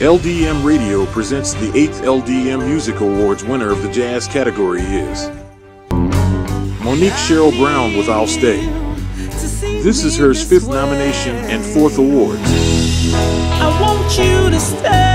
LDM Radio presents the 8th LDM Music Awards. Winner of the jazz category is Monique Cheryl Brown with I'll Stay. This is her 5th nomination and 4th award. I want you to stay.